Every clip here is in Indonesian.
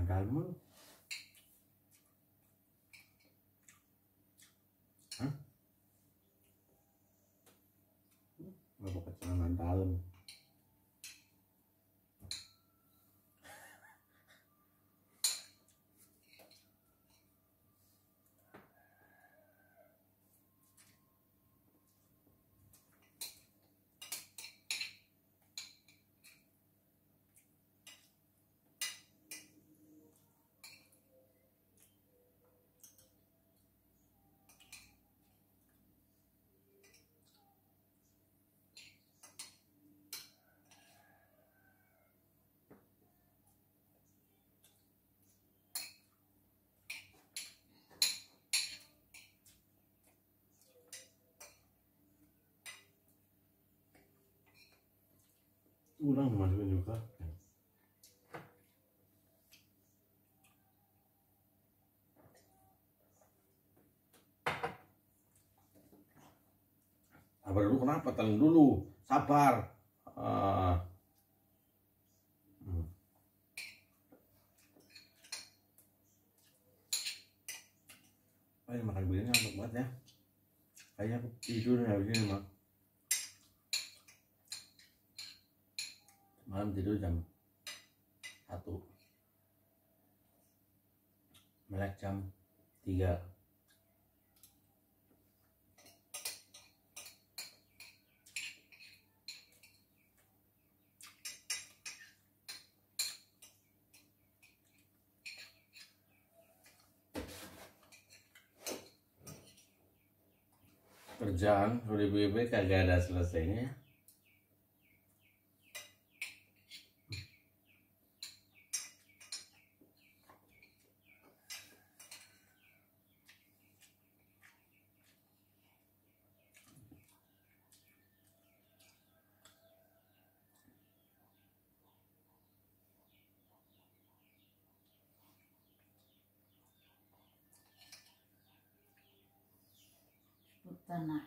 Mandalmu. Hah? Nggak pakai celana dalam. Ulang masukin juga. Sabar dulu, kenapa? Telan dulu, sabar. Ayo makan begini ngantuk banget ya. Kayaknya aku tidur habis ini mah. Malam tidur jam 1, melek jam 3. Kerjaan UDBB kagak ada selesainya. Tanah.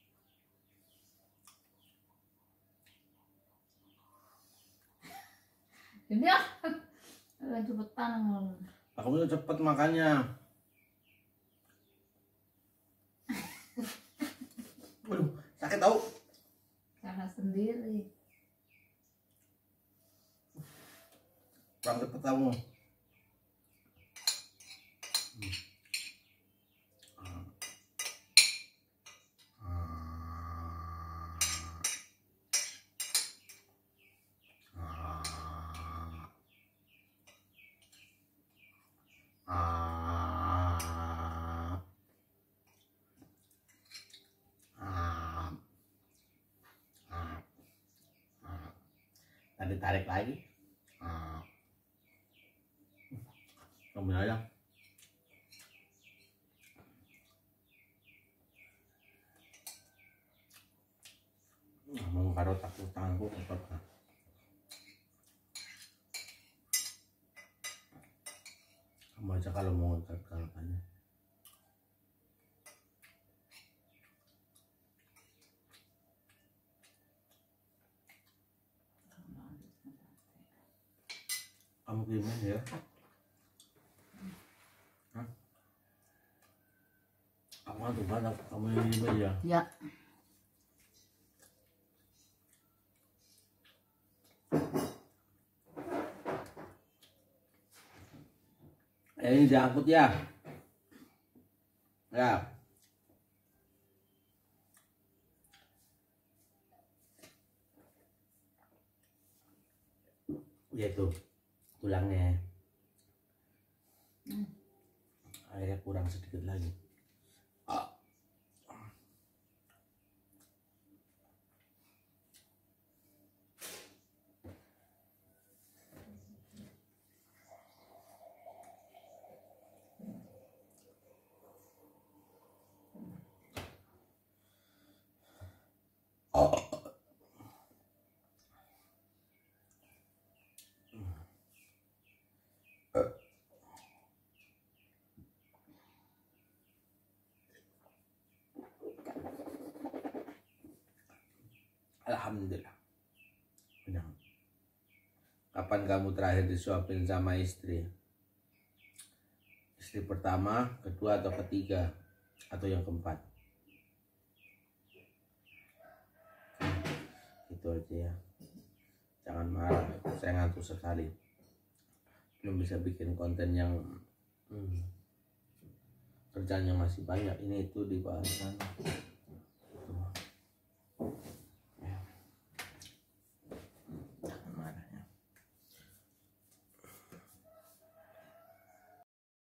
Ini ya, cepetan. Aku mau cepet makannya. Waduh, sakit tau. Karena sendiri. Kurang cepet kamu. Tadi tarik lagi. Ambil aja. Mau karo takut tanganku kotor. Kamu aja kalau mau angkat kalpannya. Kamu gimana ya? Hah? Kamu ngantuk banget, kamu yang ini aja. Ya. Ini diangkut ya. Ya. Ya itu tulangnya. Airnya kurang sedikit lagi. Alhamdulillah. Benar. Kapan kamu terakhir disuapin sama istri? istri pertama, kedua atau ketiga, atau yang keempat. Gitu aja ya. Jangan marah, saya ngantuk sekali. Belum bisa bikin konten yang kerjanya masih banyak, ini itu dibahas.